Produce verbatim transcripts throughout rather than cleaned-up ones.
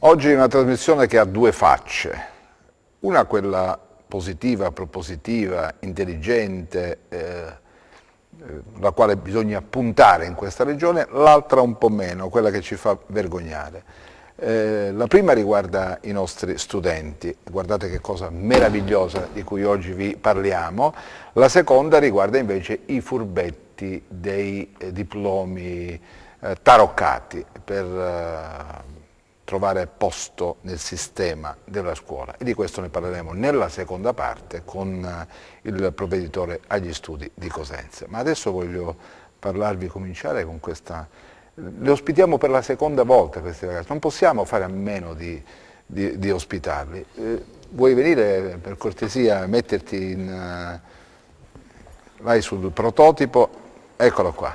Oggi è una trasmissione che ha due facce, una quella positiva, propositiva, intelligente, eh, la quale bisogna puntare in questa regione, l'altra un po' meno, quella che ci fa vergognare. Eh, la prima riguarda i nostri studenti, guardate che cosa meravigliosa di cui oggi vi parliamo, la seconda riguarda invece i furbetti dei eh, diplomi eh, taroccati per eh, trovare posto nel sistema della scuola, e di questo ne parleremo nella seconda parte con uh, il provveditore agli studi di Cosenza. Ma adesso voglio parlarvi, cominciare con questa... Le ospitiamo per la seconda volta questi ragazzi, non possiamo fare a meno di, di, di ospitarli. Eh, vuoi venire per cortesia, metterti in... Uh, vai sul prototipo, eccolo qua.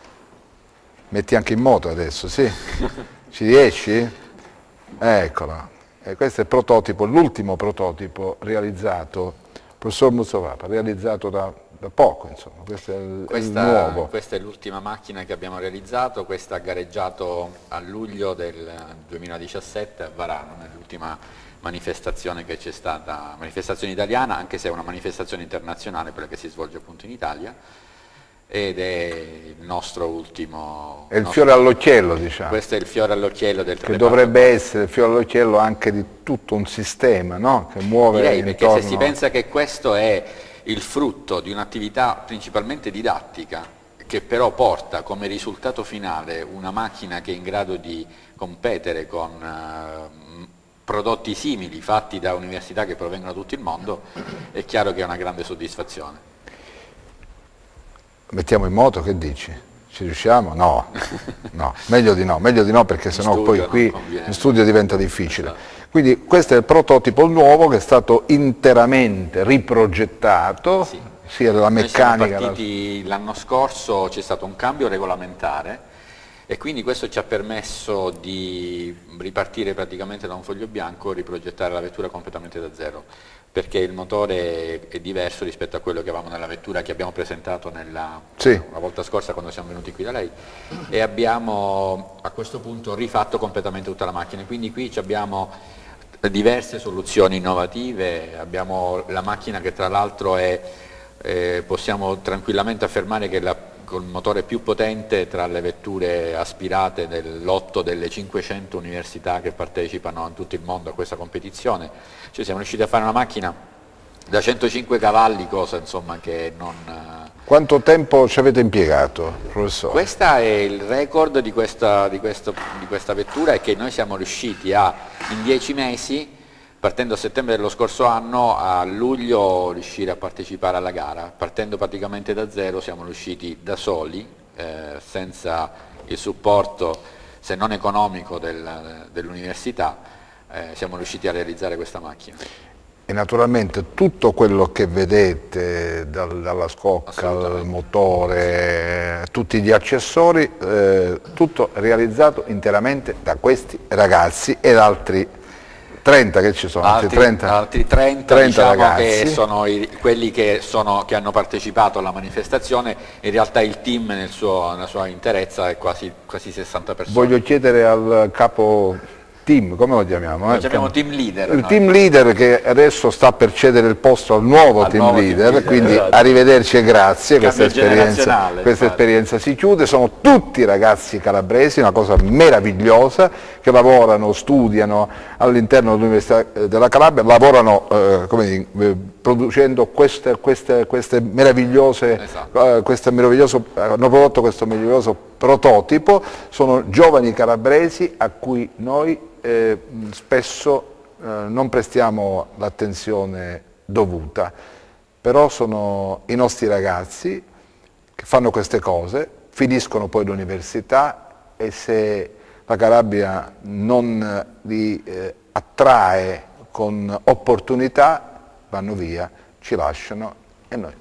Metti anche in moto adesso, sì? Ci riesci? Eccolo, e questo è il prototipo, l'ultimo prototipo realizzato, professor Muzzovapa, realizzato da, da poco, insomma, questo è il, questa, il nuovo. Questa è l'ultima macchina che abbiamo realizzato, questa ha gareggiato a luglio del duemiladiciassette a Varano, nell'ultima manifestazione che c'è stata, manifestazione italiana, anche se è una manifestazione internazionale, quella che si svolge appunto in Italia, ed è il nostro ultimo... È il nostro, fiore all'occhiello, diciamo. Questo è il fiore all'occhiello del Che dovrebbe essere il fiore all'occhiello anche di tutto un sistema, no? Che muove Direi, intorno... perché se si pensa che questo è il frutto di un'attività principalmente didattica, che però porta come risultato finale una macchina che è in grado di competere con uh, prodotti simili fatti da università che provengono da tutto il mondo, è chiaro che è una grande soddisfazione. Mettiamo in moto, che dici? Ci riusciamo? No, no, meglio di no, meglio di no perché sennò poi qui in studio diventa difficile. Esatto. Quindi questo è il prototipo nuovo che è stato interamente riprogettato, sì, sia della meccanica... L'anno scorso c'è stato un cambio regolamentare e quindi questo ci ha permesso di ripartire praticamente da un foglio bianco, riprogettare la vettura completamente da zero, perché il motore è diverso rispetto a quello che avevamo nella vettura che abbiamo presentato nella, sì. la volta scorsa quando siamo venuti qui da lei, e abbiamo a questo punto rifatto completamente tutta la macchina, quindi qui abbiamo diverse soluzioni innovative, abbiamo la macchina che tra l'altro è, eh, possiamo tranquillamente affermare che la con il motore più potente tra le vetture aspirate del lotto delle cinquecento università che partecipano in tutto il mondo a questa competizione. Cioè siamo riusciti a fare una macchina da centocinque cavalli, cosa insomma che non... Quanto tempo ci avete impiegato, professore? Questo è il record di questa, di, questo, di questa vettura, è che noi siamo riusciti a, in dieci mesi, partendo a settembre dello scorso anno, a luglio riuscire a partecipare alla gara. Partendo praticamente da zero siamo riusciti da soli, eh, senza il supporto, se non economico, del, dell'università, eh, siamo riusciti a realizzare questa macchina. E naturalmente tutto quello che vedete, dal, dalla scocca al motore, tutti gli accessori, eh, tutto realizzato interamente da questi ragazzi ed altri trenta che ci sono, altri trenta, altri trenta, trenta diciamo ragazzi. Che sono i, quelli che, sono, che hanno partecipato alla manifestazione, in realtà il team nel suo, nella sua interezza è quasi, quasi sessanta persone. Voglio chiedere al capo team, come lo chiamiamo? Lo chiamiamo team leader. Il no? team leader che adesso sta per cedere il posto al nuovo, al team, nuovo leader, team leader, quindi esatto. Arrivederci e grazie, questa, esperienza, questa esperienza si chiude, sono tutti ragazzi calabresi, una cosa meravigliosa, che lavorano, studiano all'interno dell'Università della Calabria, lavorano eh, come dire, producendo queste, queste, queste meravigliose, esatto. eh, queste meraviglioso, hanno prodotto questo meraviglioso prototipo, sono giovani calabresi a cui noi Eh, spesso eh, non prestiamo l'attenzione dovuta, però sono i nostri ragazzi che fanno queste cose, finiscono poi l'università e se la Calabria non li eh, attrae con opportunità vanno via, ci lasciano e noi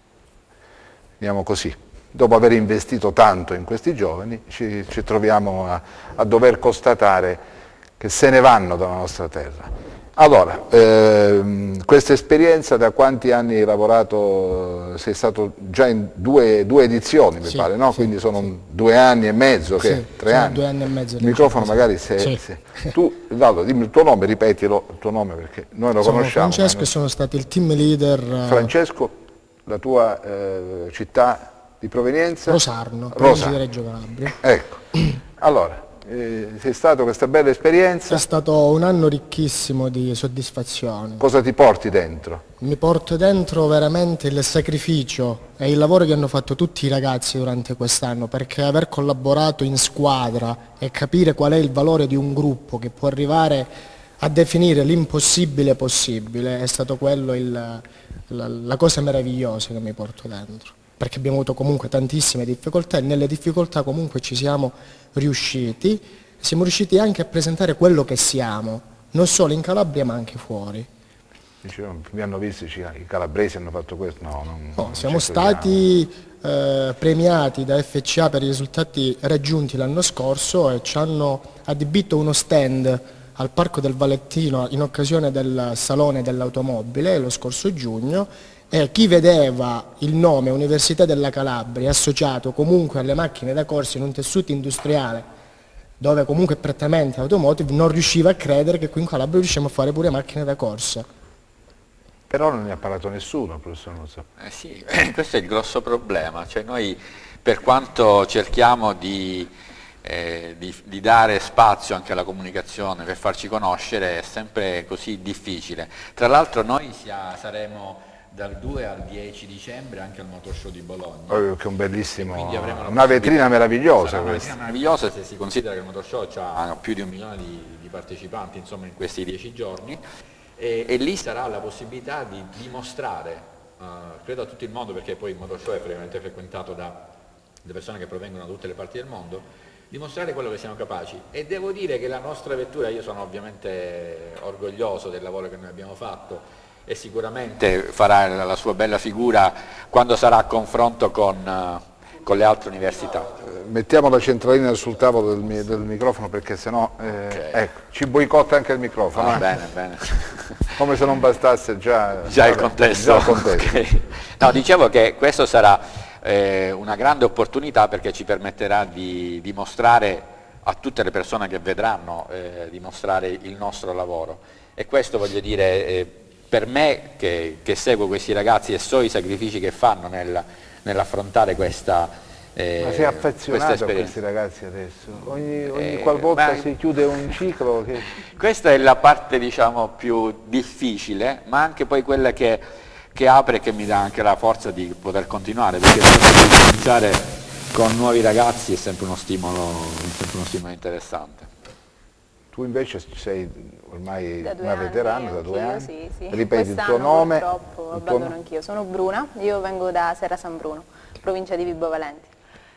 andiamo così. Dopo aver investito tanto in questi giovani ci, ci troviamo a, a dover constatare che se ne vanno dalla nostra terra. Allora, ehm, questa esperienza da quanti anni hai lavorato? Sei stato già in due, due edizioni, mi sì, pare, no? Sì, Quindi sono sì. due anni e mezzo, che? Sì, Tre sono anni? due anni e mezzo. Il microfono magari se... Sì. se tu, Valdo, dimmi il tuo nome, ripetilo, il tuo nome perché noi lo sono conosciamo. Francesco ma... e sono stato il team leader. Francesco, la tua eh, città di provenienza? Rosarno, provincia di Rosarno. Reggio Calabria. Ecco, allora, eh, sei stato questa bella esperienza. È stato un anno ricchissimo di soddisfazione. Cosa ti porti dentro? Mi porto dentro veramente il sacrificio e il lavoro che hanno fatto tutti i ragazzi durante quest'anno, perché aver collaborato in squadra e capire qual è il valore di un gruppo che può arrivare a definire l'impossibile possibile è stato quello il, la, la cosa meravigliosa che mi porto dentro, perché abbiamo avuto comunque tantissime difficoltà e nelle difficoltà comunque ci siamo riusciti, siamo riusciti anche a presentare quello che siamo, non solo in Calabria ma anche fuori. Dicevano, mi hanno visto, i calabresi hanno fatto questo? No, non, no non siamo stati eh, premiati da F C A per i risultati raggiunti l'anno scorso e ci hanno adibito uno stand al Parco del Vallettino in occasione del Salone dell'Automobile lo scorso giugno, e chi vedeva il nome Università della Calabria associato comunque alle macchine da corsa in un tessuto industriale dove comunque è prettamente automotive non riusciva a credere che qui in Calabria riusciamo a fare pure macchine da corsa. Però non ne ha parlato nessuno, professor Nuzzo. Eh sì, questo è il grosso problema, cioè noi per quanto cerchiamo di, eh, di, di dare spazio anche alla comunicazione per farci conoscere è sempre così difficile. Tra l'altro noi sia, saremo dal due al dieci dicembre anche al Motor Show di Bologna. Oh, che un bellissimo, una, una vetrina meravigliosa. Una vetrina meravigliosa se si considera che il Motor Show ha più di un milione di, di partecipanti insomma, in questi dieci giorni e, e lì sarà la possibilità di dimostrare, uh, credo a tutto il mondo perché poi il Motor Show è veramente frequentato da, da persone che provengono da tutte le parti del mondo, dimostrare quello che siamo capaci e devo dire che la nostra vettura, io sono ovviamente orgoglioso del lavoro che noi abbiamo fatto e sicuramente farà la sua bella figura quando sarà a confronto con, uh, con le altre università. Mettiamo la centralina sul tavolo del, del microfono perché sennò eh, okay. ecco, ci boicotta anche il microfono. Ah, eh. Bene, bene. Come se non bastasse già, già il contesto. Già il contesto. Okay. No, dicevo che questo sarà eh, una grande opportunità perché ci permetterà di dimostrare a tutte le persone che vedranno, eh, dimostrare il nostro lavoro. E questo voglio dire... Eh, per me che, che seguo questi ragazzi e so i sacrifici che fanno nel, nell'affrontare questa eh, ma sei affezionato a questi ragazzi adesso? Ogni, ogni eh, qualvolta ma, si chiude un ciclo? Che... Questa è la parte diciamo più difficile, ma anche poi quella che, che apre e che mi dà anche la forza di poter continuare, perché cominciare con nuovi ragazzi è sempre uno stimolo, sempre uno stimolo interessante. Tu invece sei ormai una anni, veterana da due anni, sì, sì. Ripeti il tuo nome. Purtroppo il tuo abbandono anch'io, sono Bruna, io vengo da Serra San Bruno, provincia di Vibo Valenti.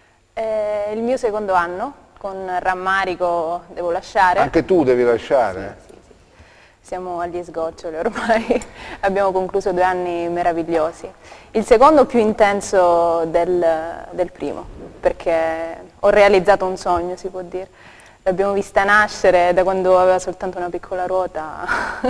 È il mio secondo anno, con rammarico devo lasciare. Anche tu devi lasciare? Sì, sì, sì. Siamo agli sgoccioli ormai, abbiamo concluso due anni meravigliosi. Il secondo più intenso del, del primo, perché ho realizzato un sogno, si può dire. L'abbiamo vista nascere da quando aveva soltanto una piccola ruota,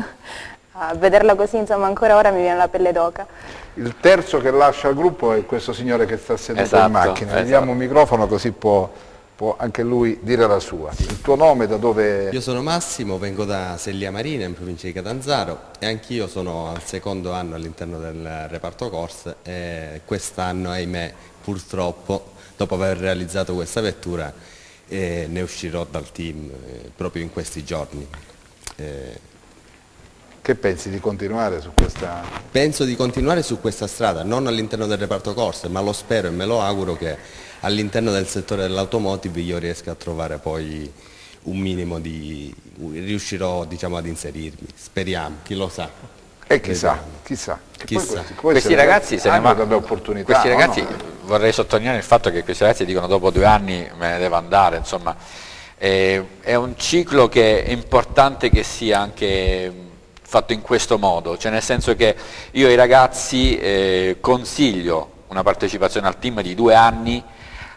a vederla così, insomma, ancora ora mi viene la pelle d'oca. Il terzo che lascia il gruppo è questo signore che sta seduto esatto, in macchina. Esatto. Gli diamo un microfono così può, può anche lui dire la sua. Il tuo nome da dove? Io sono Massimo, vengo da Sellia Marina in provincia di Catanzaro e anch'io sono al secondo anno all'interno del reparto corse e quest'anno, ahimè, purtroppo, dopo aver realizzato questa vettura, e ne uscirò dal team eh, proprio in questi giorni. Eh, che pensi di continuare su questa? Penso di continuare su questa strada, non all'interno del reparto corse, ma lo spero e me lo auguro che all'interno del settore dell'automotive io riesca a trovare poi un minimo di... riuscirò diciamo ad inserirmi, speriamo, chi lo sa. E chissà, chissà. chissà. Questi, questi ragazzi se ne hanno delle opportunità. Questi ragazzi, no? vorrei sottolineare il fatto che questi ragazzi dicono dopo due anni me ne devo andare, insomma, eh, è un ciclo che è importante che sia anche fatto in questo modo, cioè nel senso che io ai ragazzi eh, consiglio una partecipazione al team di due anni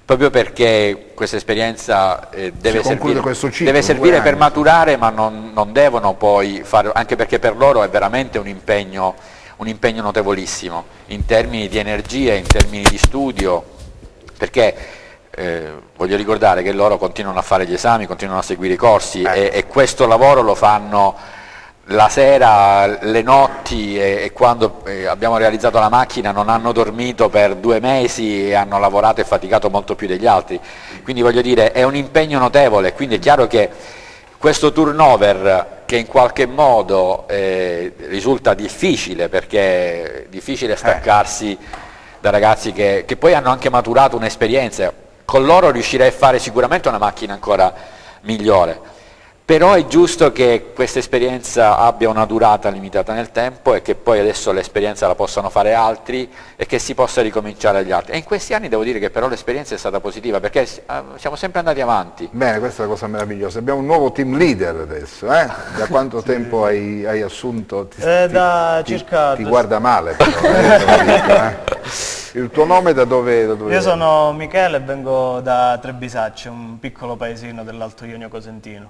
proprio perché questa esperienza eh, deve servire, questo ciclo, deve servire per anni, maturare, ma non, non devono poi fare, anche perché per loro è veramente un impegno, un impegno notevolissimo, in termini di energia, in termini di studio, perché eh, voglio ricordare che loro continuano a fare gli esami, continuano a seguire i corsi eh. e, e questo lavoro lo fanno la sera, le notti e, e quando eh, abbiamo realizzato la macchina non hanno dormito per due mesi e hanno lavorato e faticato molto più degli altri, quindi voglio dire è un impegno notevole, quindi è chiaro che questo turnover che in qualche modo eh, risulta difficile, perché è difficile staccarsi da ragazzi che, che poi hanno anche maturato un'esperienza, con loro riuscirei a fare sicuramente una macchina ancora migliore. Però è giusto che questa esperienza abbia una durata limitata nel tempo e che poi adesso l'esperienza la possano fare altri e che si possa ricominciare agli altri. E in questi anni devo dire che però l'esperienza è stata positiva perché siamo sempre andati avanti. Bene, questa è una cosa meravigliosa. Abbiamo un nuovo team leader adesso, eh? Da quanto sì. tempo hai, hai assunto? Ti, eh, da ti, circa... Ti, ti guarda male però, eh, dico, eh? Il tuo nome da dove, da dove? Io sono Michele e vengo da Trebisacce, un piccolo paesino dell'Alto Ionio Cosentino.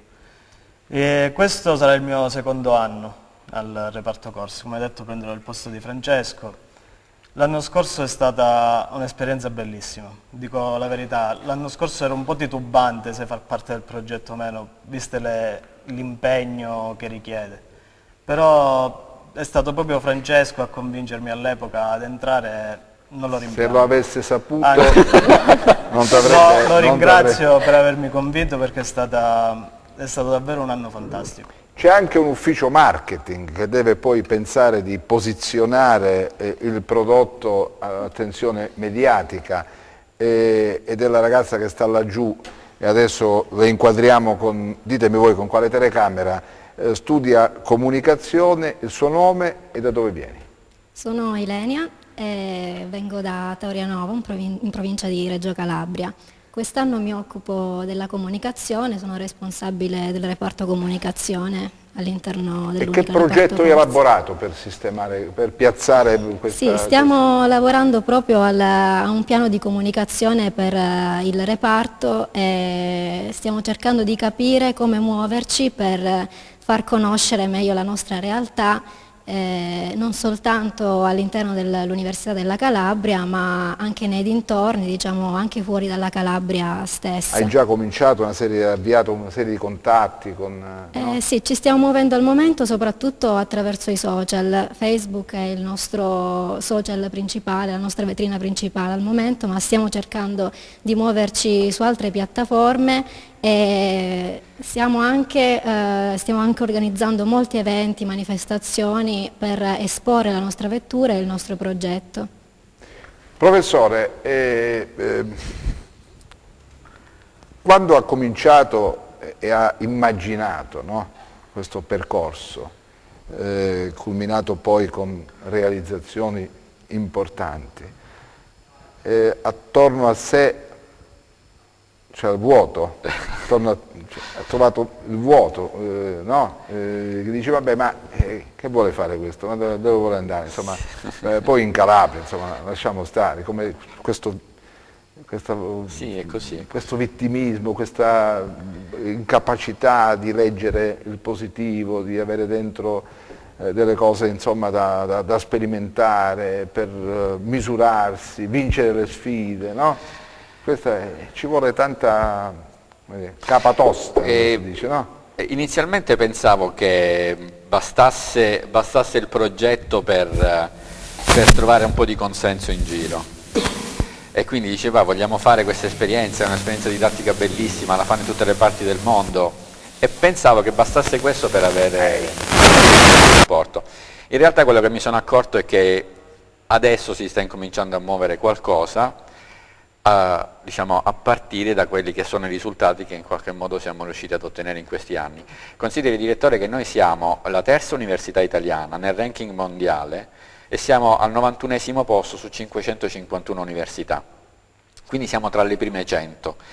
E questo sarà il mio secondo anno al reparto corsi, come detto prenderò il posto di Francesco. L'anno scorso è stata un'esperienza bellissima, dico la verità, l'anno scorso ero un po' titubante se far parte del progetto o meno, viste l'impegno che richiede, però è stato proprio Francesco a convincermi all'epoca ad entrare, non lo rimpiango. Se lo avesse saputo ah, non t'avrebbe... Lo, lo ringrazio per avermi convinto perché è stata... È stato davvero un anno fantastico. C'è anche un ufficio marketing che deve poi pensare di posizionare eh, il prodotto all'attenzione mediatica eh, e della ragazza che sta laggiù e adesso le inquadriamo con, ditemi voi con quale telecamera, eh, studia comunicazione, il suo nome e da dove vieni? Sono Ilenia e vengo da Taurianova, in, provin in provincia di Reggio Calabria. Quest'anno mi occupo della comunicazione, sono responsabile del reparto comunicazione all'interno dell'Unico. E che progetto hai elaborato per sistemare, per piazzare questa... Sì, stiamo questa... lavorando proprio al, a un piano di comunicazione per uh, il reparto e stiamo cercando di capire come muoverci per far conoscere meglio la nostra realtà. Eh, non soltanto all'interno dell'Università della Calabria ma anche nei dintorni, diciamo anche fuori dalla Calabria stessa. Hai già cominciato una serie, hai avviato una serie di contatti con... Eh, no? Sì, ci stiamo muovendo al momento soprattutto attraverso i social. Facebook è il nostro social principale, la nostra vetrina principale al momento, ma stiamo cercando di muoverci su altre piattaforme e stiamo anche, eh, stiamo anche organizzando molti eventi, manifestazioni per esporre la nostra vettura e il nostro progetto. Professore, eh, eh, quando ha cominciato e ha immaginato, no, questo percorso, eh, culminato poi con realizzazioni importanti, eh, attorno a sé c'è il vuoto, attorno a, cioè, ha trovato il vuoto, eh, no? Eh, dice vabbè ma eh, che vuole fare questo, ma dove, dove vuole andare, insomma, eh, poi in Calabria, insomma, lasciamo stare, come questo, questa, sì, è così. questo vittimismo, questa incapacità di leggere il positivo, di avere dentro eh, delle cose insomma da, da, da sperimentare, per uh, misurarsi, vincere le sfide, no? Questa è, ci vuole tanta eh, capa tosta, e, si dice, no? Inizialmente pensavo che bastasse, bastasse il progetto per, per trovare un po' di consenso in giro e quindi diceva vogliamo fare questa esperienza, è un'esperienza didattica bellissima, la fanno in tutte le parti del mondo e pensavo che bastasse questo per avere il supporto. In realtà quello che mi sono accorto è che adesso si sta incominciando a muovere qualcosa A, diciamo, a partire da quelli che sono i risultati che in qualche modo siamo riusciti ad ottenere in questi anni. Consideri, direttore, che noi siamo la terza università italiana nel ranking mondiale e siamo al novantunesimo posto su cinquecentocinquantuno università, quindi siamo tra le prime cento.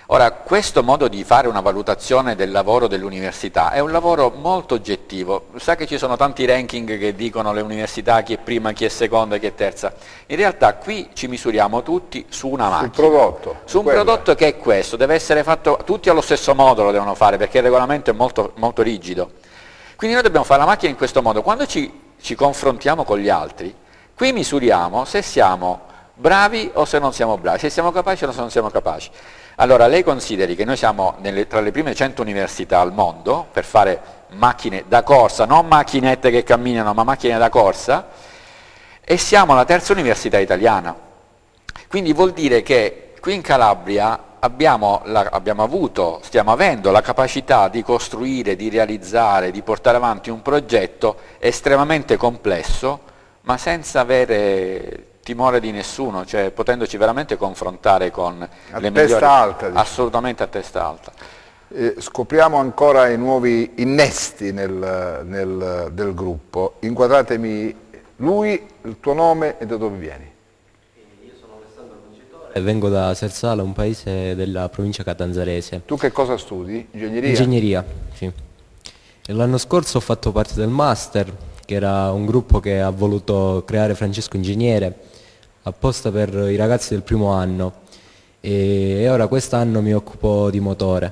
Ora, questo modo di fare una valutazione del lavoro dell'università è un lavoro molto oggettivo. Sa che ci sono tanti ranking che dicono le università chi è prima, chi è seconda, chi è terza. In realtà qui ci misuriamo tutti su una macchina. Sul prodotto. Su un quello. prodotto che è questo, deve essere fatto, tutti allo stesso modo lo devono fare perché il regolamento è molto, molto rigido. Quindi noi dobbiamo fare la macchina in questo modo. Quando ci, ci confrontiamo con gli altri, qui misuriamo se siamo bravi o se non siamo bravi, se siamo capaci o se non siamo capaci. Allora, lei consideri che noi siamo nelle, tra le prime cento università al mondo per fare macchine da corsa, non macchinette che camminano, ma macchine da corsa, e siamo la terza università italiana. Quindi vuol dire che qui in Calabria abbiamo, la, abbiamo avuto, stiamo avendo la capacità di costruire, di realizzare, di portare avanti un progetto estremamente complesso, ma senza avere timore di nessuno, cioè potendoci veramente confrontare con a le testa migliori, alta, diciamo. assolutamente a testa alta. Eh, scopriamo ancora i nuovi innesti nel, nel, del gruppo. Inquadratemi lui, il tuo nome e da dove vieni. Io sono Alessandro Vincitore e vengo da Sersala, un paese della provincia catanzarese. Tu che cosa studi? Ingegneria? Ingegneria, sì. L'anno scorso ho fatto parte del Master, che era un gruppo che ha voluto creare Francesco Ingegnere apposta per i ragazzi del primo anno, e, e ora quest'anno mi occupo di motore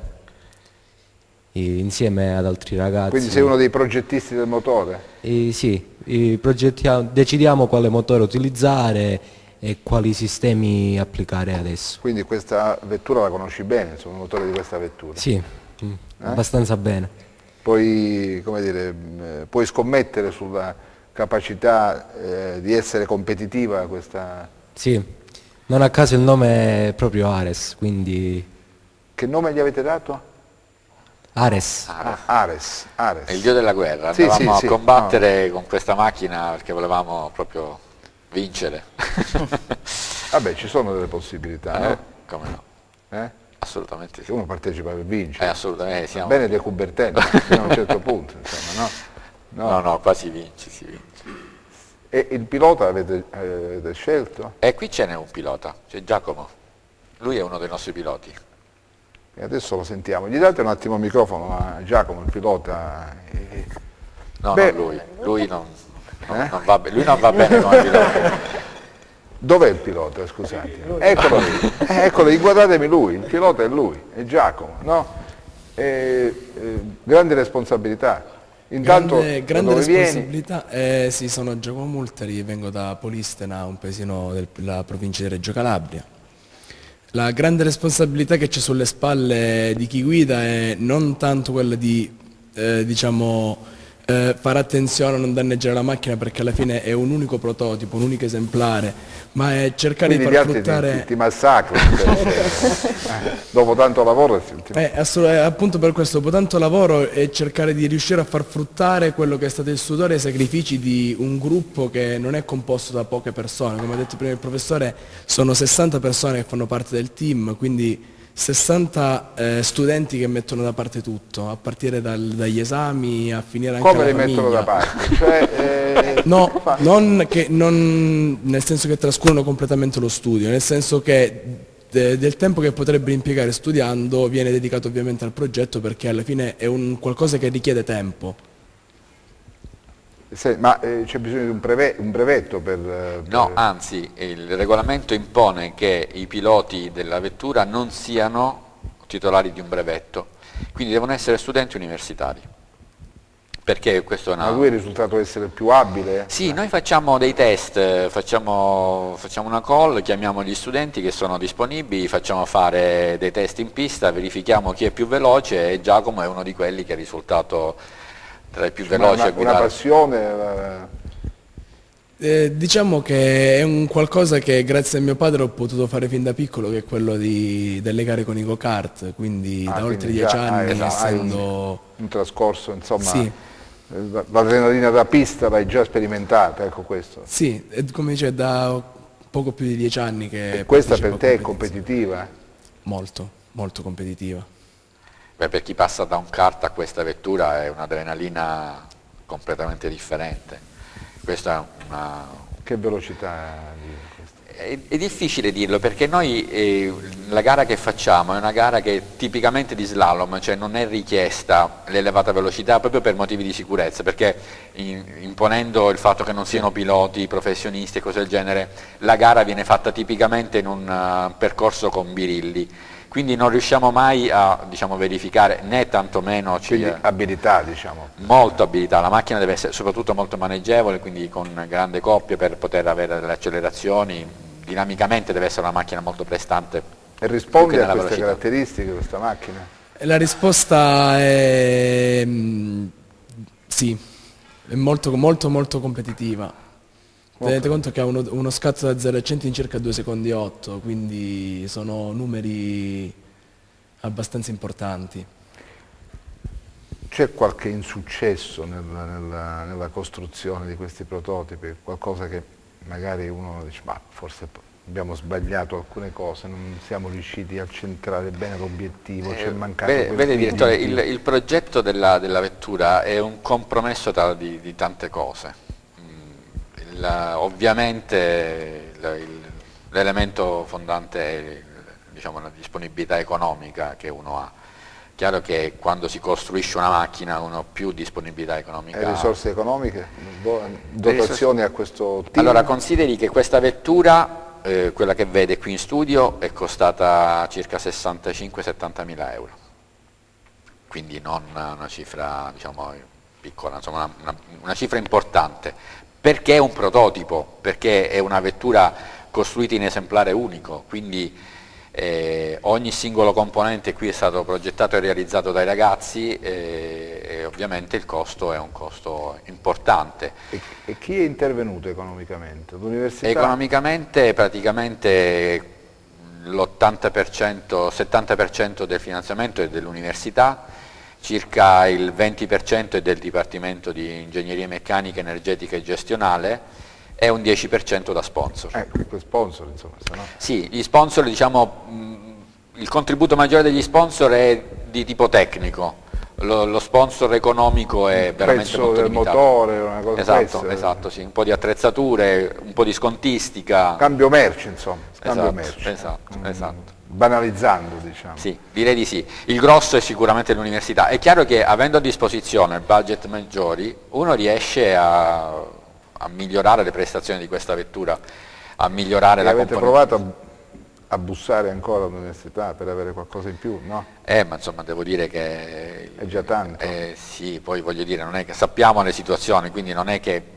e, insieme ad altri ragazzi. Quindi sei uno dei progettisti del motore? E, sì, e decidiamo quale motore utilizzare e quali sistemi applicare adesso. Quindi questa vettura la conosci bene, insomma, il motore di questa vettura? Sì, mm, eh? abbastanza bene. Puoi, come dire, eh, puoi scommettere sulla capacità eh, di essere competitiva questa... Sì, non a caso il nome è proprio Ares, quindi... Che nome gli avete dato? Ares. Ares. Ah, Ares, Ares. È il dio della guerra, Sì, andavamo sì, a sì, combattere no. con questa macchina perché volevamo proprio vincere. Vabbè, ci sono delle possibilità, Eh, no? come no? Eh? Assolutamente Se sì. uno partecipa per Eh, vincere. assolutamente, siamo... Bene dei Coubertin, fino a un certo punto, insomma, no? No. No, no, qua si vince, si vince. E il pilota avete, avete scelto? E qui ce n'è un pilota, c'è Giacomo. Lui è uno dei nostri piloti. E adesso lo sentiamo. Gli date un attimo il microfono a Giacomo, il pilota. E... No, Beh, no, lui, lui non, non, Eh? non va, be- lui non va bene come pilota. Dov'è il pilota, scusate? Eccolo lì, eh, eccolo, inquadratemi lui, il pilota è lui, è Giacomo, no? E, eh, grande responsabilità. Intanto, grande, grande da dove vieni? responsabilità, eh, sì, sono Giacomo Multari, vengo da Polistena, un paesino della provincia di Reggio Calabria. La grande responsabilità che c'è sulle spalle di chi guida è non tanto quella di, eh, diciamo, eh, fare attenzione a non danneggiare la macchina, perché alla fine è un unico prototipo, un unico esemplare, ma è cercare Quindi di gli far altri fruttare... ti, ti, ti massacri, eh, dopo tanto lavoro. Ti, ti... Eh, assolut- eh, appunto per questo, dopo tanto lavoro, è cercare di riuscire a far fruttare quello che è stato il sudore e i sacrifici di un gruppo che non è composto da poche persone. Come ha detto prima il professore, sono sessanta persone che fanno parte del team, quindi sessanta eh, studenti che mettono da parte tutto, a partire dal, dagli esami a finire anche Come alla li mettono famiglia. da parte? Cioè, eh, No, non, che, non nel senso che trascurano completamente lo studio, nel senso che de, del tempo che potrebbero impiegare studiando viene dedicato ovviamente al progetto, perché alla fine è un qualcosa che richiede tempo. se, ma eh, c'è bisogno di un, breve, un brevetto per, per... No, anzi, il regolamento impone che i piloti della vettura non siano titolari di un brevetto, quindi devono essere studenti universitari. Perché questo è una... Ma lui è risultato essere il più abile? Sì, noi facciamo dei test, facciamo, facciamo una call, chiamiamo gli studenti che sono disponibili, facciamo fare dei test in pista, verifichiamo chi è più veloce e Giacomo è uno di quelli che è risultato tra i più veloci una, a guidare. Una passione... eh, Eh, diciamo che è un qualcosa che grazie a mio padre ho potuto fare fin da piccolo, che è quello di, delle gare con i go-kart, quindi ah, da oltre quindi dieci già anni, hai, essendo... hai un, un trascorso, insomma, Sì. l'adrenalina da pista l'hai già sperimentata, ecco questo. Sì, e come dice, da poco più di dieci anni che... E questa per partecipo a te è competizioni. competitiva? Molto, molto competitiva. Beh, per chi passa da un kart a questa vettura è un'adrenalina completamente differente. Questa è una... Che velocità di questa? È, è difficile dirlo perché noi eh, la gara che facciamo è una gara che è tipicamente di slalom, cioè non è richiesta l'elevata velocità proprio per motivi di sicurezza, perché in, imponendo il fatto che non siano piloti, professionisti e cose del genere, la gara viene fatta tipicamente in un uh, percorso con birilli, quindi non riusciamo mai a, diciamo, verificare né tantomeno quindi ci, abilità, diciamo. Molto abilità, la macchina deve essere soprattutto molto maneggevole, quindi con grande coppia per poter avere delle accelerazioni, dinamicamente deve essere una macchina molto prestante. E risponde a queste velocità. caratteristiche questa macchina? La risposta è mm, sì, è molto molto molto competitiva. Tenete conto che ha uno, uno scatto da zero a cento in circa due secondi e otto, quindi sono numeri abbastanza importanti. C'è qualche insuccesso nella, nella, nella costruzione di questi prototipi? Qualcosa che magari uno dice, ma forse abbiamo sbagliato alcune cose, non siamo riusciti a centrare bene l'obiettivo, c'è mancato Vede, quel vede feeling. direttore, il, il progetto della, della vettura è un compromesso tra, di, di tante cose. Il, ovviamente l'elemento fondante è, diciamo, la disponibilità economica che uno ha. Chiaro che quando si costruisce una macchina uno ha più disponibilità economica. E risorse economiche? Dotazioni a questo team? Allora consideri che questa vettura, eh, quella che vede qui in studio, è costata circa sessantacinque settanta mila euro, quindi non una cifra, diciamo, piccola, insomma una, una, una cifra importante. Perché è un prototipo? Perché è una vettura costruita in esemplare unico, quindi eh, ogni singolo componente qui è stato progettato e realizzato dai ragazzi eh, e ovviamente il costo è un costo importante. E, e chi è intervenuto economicamente? L'università? Economicamente praticamente l'ottanta per cento, settanta per cento del finanziamento è dell'università, circa il venti per cento è del Dipartimento di Ingegneria Meccanica, Energetica e Gestionale e un dieci per cento da sponsor. Ecco, sponsor insomma. Se no... Sì, gli sponsor, diciamo, mh, il contributo maggiore degli sponsor è di tipo tecnico, lo, lo sponsor economico è veramente molto del limitato. Motore, una cosa esatto, questa. esatto, sì, un po' di attrezzature, un po' di scontistica. Cambio merci, insomma. Cambio Esatto, merci. esatto, Mm. esatto. Banalizzando, diciamo. Sì, direi di sì. Il grosso è sicuramente l'università. È chiaro che avendo a disposizione budget maggiori, uno riesce a, a migliorare le prestazioni di questa vettura, a migliorare E la avete componente. provato a, a bussare ancora all'università per avere qualcosa in più, no? Eh, ma insomma devo dire che... È già tanto. Eh, sì, poi voglio dire, non è che sappiamo le situazioni, quindi non è che...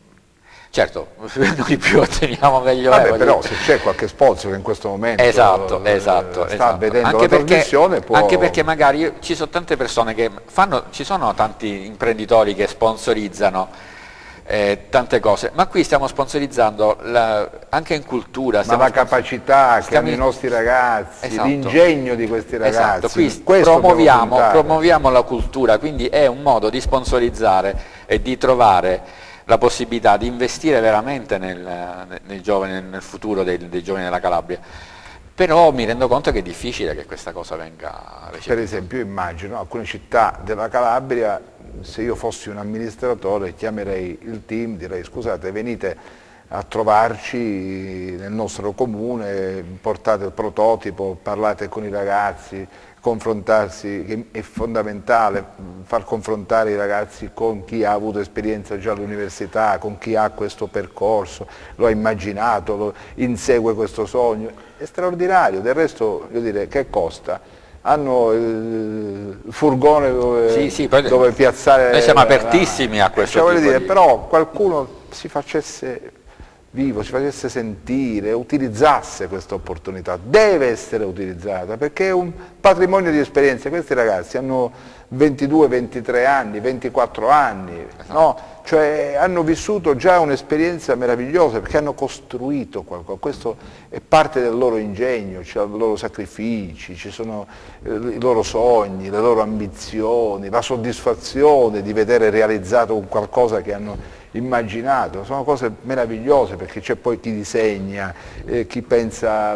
Certo, noi più otteniamo meglio Vabbè, è. però se c'è qualche sponsor che in questo momento Esatto, eh, esatto, sta esatto. vedendo Anche la perché, trasmissione può... anche perché magari ci sono tante persone che fanno, ci sono tanti imprenditori che sponsorizzano eh, tante cose, ma qui stiamo sponsorizzando la, anche in cultura. Ma la capacità che stiamo hanno i nostri ragazzi, Esatto. l'ingegno di questi ragazzi, Esatto, qui questo promuoviamo, dobbiamo puntare. promuoviamo la cultura, quindi è un modo di sponsorizzare e di trovare la possibilità di investire veramente nel, nei giovani, nel futuro dei, dei giovani della Calabria. Però mi rendo conto che è difficile che questa cosa venga recepita. Per esempio immagino alcune città della Calabria, se io fossi un amministratore chiamerei il team, direi scusate venite a trovarci nel nostro comune, portate il prototipo, parlate con i ragazzi, confrontarsi, è fondamentale far confrontare i ragazzi con chi ha avuto esperienza già all'università, con chi ha questo percorso, lo ha immaginato, lo, insegue questo sogno, è straordinario, del resto io dire che costa? Hanno il furgone dove, Sì, sì, poi dove piazzare... noi siamo la- apertissimi a questo cioè, voglio tipo dire, di- però qualcuno si facesse vivo, si facesse sentire, utilizzasse questa opportunità, deve essere utilizzata perché è un patrimonio di esperienze. Questi ragazzi hanno ventidue ventitré anni, ventiquattro anni, no? Cioè hanno vissuto già un'esperienza meravigliosa perché hanno costruito qualcosa, questo è parte del loro ingegno, cioè i loro sacrifici, ci sono eh, i loro sogni, le loro ambizioni, la soddisfazione di vedere realizzato un qualcosa che hanno immaginato, sono cose meravigliose perché c'è poi chi disegna, eh, chi pensa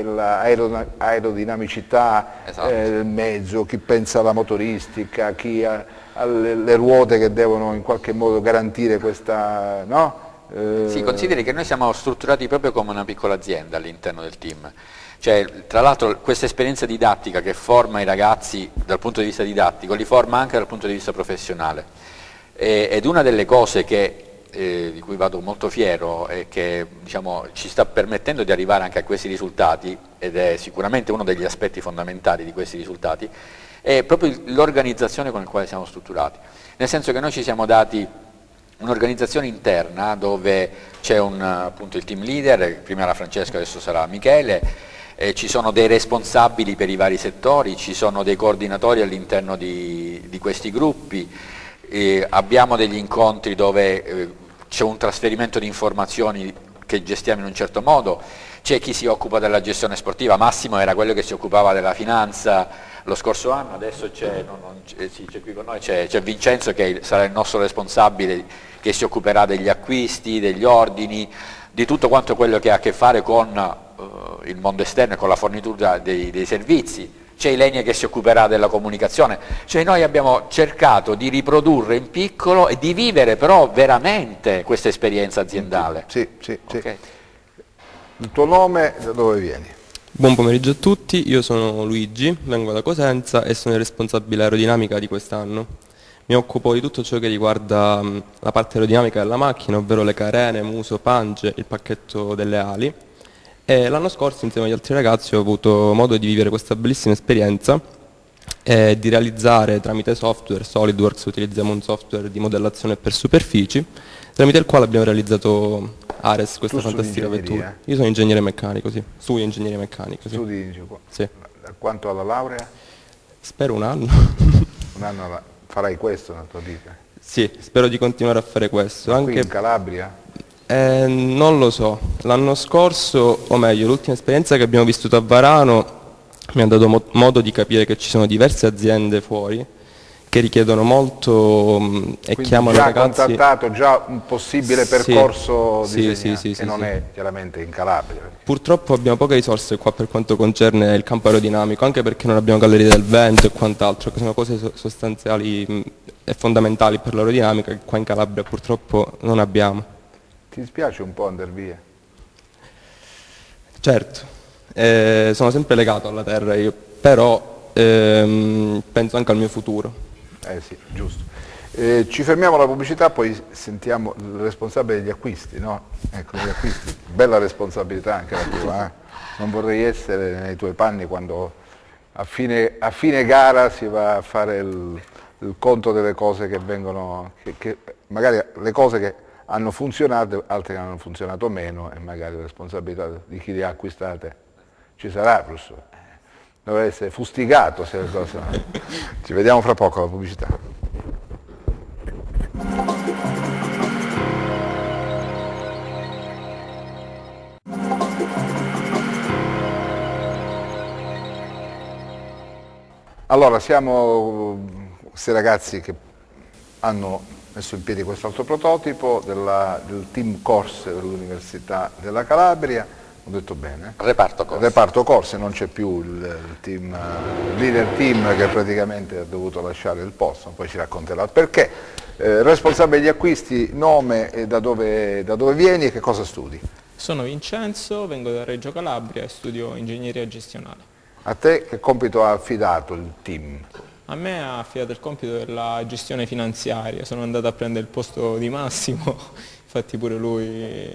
all'aerodinamicità Esatto. eh, del mezzo, chi pensa alla motoristica, chi ha alle le ruote che devono in qualche modo garantire questa, no? Eh... Sì, consideri che noi siamo strutturati proprio come una piccola azienda all'interno del team. Cioè, tra l'altro questa esperienza didattica che forma i ragazzi dal punto di vista didattico, li forma anche dal punto di vista professionale. E, ed una delle cose che, eh, di cui vado molto fiero e che diciamo, ci sta permettendo di arrivare anche a questi risultati, ed è sicuramente uno degli aspetti fondamentali di questi risultati, è proprio l'organizzazione con la quale siamo strutturati. Nel senso che noi ci siamo dati un'organizzazione interna dove c'è un, appunto, il team leader, prima era Francesco, adesso sarà Michele, eh, ci sono dei responsabili per i vari settori, ci sono dei coordinatori all'interno di, di questi gruppi, eh, abbiamo degli incontri dove eh, c'è un trasferimento di informazioni che gestiamo in un certo modo, c'è chi si occupa della gestione sportiva, Massimo era quello che si occupava della finanza lo scorso anno, adesso c'è sì, qui con noi, c'è Vincenzo che sarà il nostro responsabile che si occuperà degli acquisti, degli ordini, di tutto quanto quello che ha a che fare con uh, il mondo esterno e con la fornitura dei, dei servizi. C'è Ilenia che si occuperà della comunicazione, cioè noi abbiamo cercato di riprodurre in piccolo e di vivere però veramente questa esperienza aziendale. Sì, sì, sì. Okay. Il tuo nome, da dove vieni? Buon pomeriggio a tutti, io sono Luigi, vengo da Cosenza e sono il responsabile aerodinamica di quest'anno. Mi occupo di tutto ciò che riguarda mh, la parte aerodinamica della macchina, ovvero le carene, muso, pance, il pacchetto delle ali. E l'anno scorso insieme agli altri ragazzi ho avuto modo di vivere questa bellissima esperienza e di realizzare tramite software, SolidWorks, utilizziamo un software di modellazione per superfici, tramite il quale abbiamo realizzato Ares, questa fantastica vettura. Io sono ingegnere meccanico, sì, studio ingegneria meccanica. Sì. Studi sì. Quanto alla laurea? Spero un anno. Un anno alla... farai questo nella tua vita? Sì, spero di continuare a fare questo. Ma anche qui in Calabria? Eh, non lo so, l'anno scorso, o meglio l'ultima esperienza che abbiamo vissuto a Varano mi ha dato mo modo di capire che ci sono diverse aziende fuori che richiedono molto mh, e quindi chiamano già i ragazzi... contattato già un possibile sì, percorso sì, disegnato, sì, sì, che sì, non sì. è chiaramente in Calabria. Purtroppo abbiamo poche risorse qua per quanto concerne il campo aerodinamico, anche perché non abbiamo gallerie del vento e quant'altro, che sono cose so sostanziali mh, e fondamentali per l'aerodinamica che qua in Calabria purtroppo non abbiamo. Ti dispiace un po' andare via? Certo, eh, sono sempre legato alla terra io, però ehm, penso anche al mio futuro. Eh sì, giusto. Eh, ci fermiamo alla pubblicità, poi sentiamo il responsabile degli acquisti, no? Ecco, gli acquisti, bella responsabilità anche la tua, eh? Non vorrei essere nei tuoi panni quando a fine, a fine gara si va a fare il, il conto delle cose che vengono, che, che magari le cose che hanno funzionato, altre che hanno funzionato meno e magari la responsabilità di chi le ha acquistate ci sarà, professore. Deve essere fustigato se le cose... Ci vediamo fra poco alla pubblicità. Allora, siamo questi ragazzi che hanno messo in piedi quest'altro prototipo della, del team corse dell'Università della Calabria, ho detto bene? Reparto corse. Reparto corse, non c'è più il, il, team, il leader team che praticamente ha dovuto lasciare il posto, poi ci racconterà il perché. Eh, responsabile degli acquisti, nome e da dove, da dove vieni e che cosa studi? Sono Vincenzo, vengo da Reggio Calabria e studio ingegneria gestionale. A te che compito ha affidato il team? A me ha affidato il compito della gestione finanziaria, sono andato a prendere il posto di Massimo, infatti pure lui...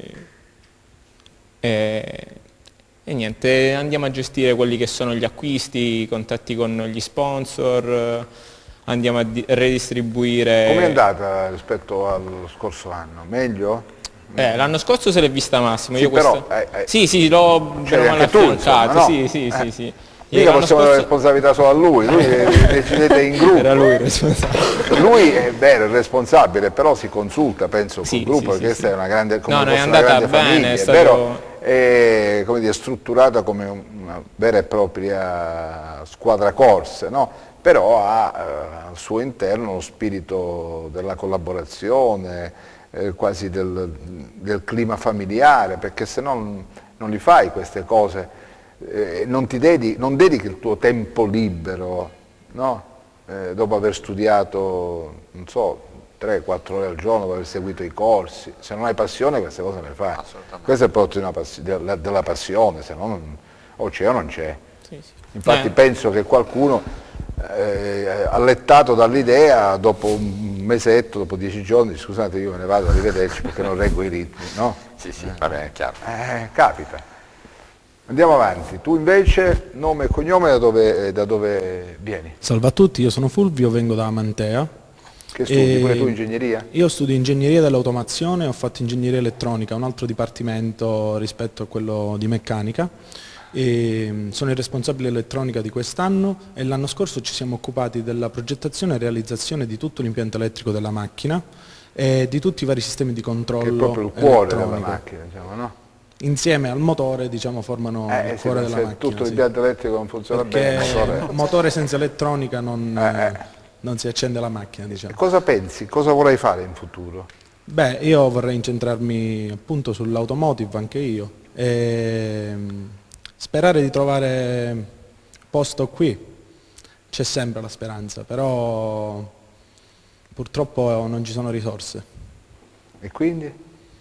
E, e niente, andiamo a gestire quelli che sono gli acquisti, i contatti con gli sponsor, andiamo a redistribuire... Come è andata rispetto allo scorso anno? Meglio? Eh, l'anno scorso se l'è vista Massimo, sì, io però, questa... eh, eh, sì, sì, l'ho cioè, anche tu, insomma, no? sì, sì, eh. sì, sì. Mica possiamo scorso... dare responsabilità solo a lui, lui decidete in gruppo. Era lui il responsabile. Lui è vero, è responsabile, però si consulta, penso, sì, col gruppo, sì, perché questa sì. è una grande, come no, no, è una andata grande bene, famiglia, è, è stato... vero, è come dire, strutturata come una vera e propria squadra corse, no? Però ha eh, al suo interno lo spirito della collaborazione, eh, quasi del, del clima familiare, perché se no non, non li fai queste cose. Eh, non, ti dedichi, non dedichi il tuo tempo libero, no? eh, dopo aver studiato, non so, tre quattro ore al giorno, dopo aver seguito i corsi. Se non hai passione queste cose le fai. Questo è il prodotto di una passi- della, della passione, se no non, o c'è o non c'è. Sì, sì. Infatti Eh. penso che qualcuno eh, allettato dall'idea, dopo un mesetto, dopo dieci giorni, scusate io me ne vado, arrivederci perché non reggo i ritmi, no? Sì, sì, vabbè, è chiaro. Eh, capita. Andiamo avanti, tu invece nome e cognome da dove, da dove vieni? Salve a tutti, io sono Fulvio, vengo da Amantea. Che studi? E Pure tu ingegneria? Io studio ingegneria dell'automazione, ho fatto ingegneria elettronica, un altro dipartimento rispetto a quello di meccanica. E sono il responsabile elettronica di quest'anno e l'anno scorso ci siamo occupati della progettazione e realizzazione di tutto l'impianto elettrico della macchina e di tutti i vari sistemi di controllo. Che è proprio il cuore della elettronico. macchina, diciamo, no? Insieme al motore, diciamo, formano Eh, il sì, cuore se della macchina. tutto sì. l'impianto elettrico non funziona Perché bene, il motore... motore senza elettronica non, Eh, eh. non si accende la macchina, E diciamo. cosa pensi? Cosa vorrai fare in futuro? Beh, io vorrei incentrarmi appunto sull'automotive anche io e sperare di trovare posto qui. C'è sempre la speranza, però purtroppo non ci sono risorse. E quindi?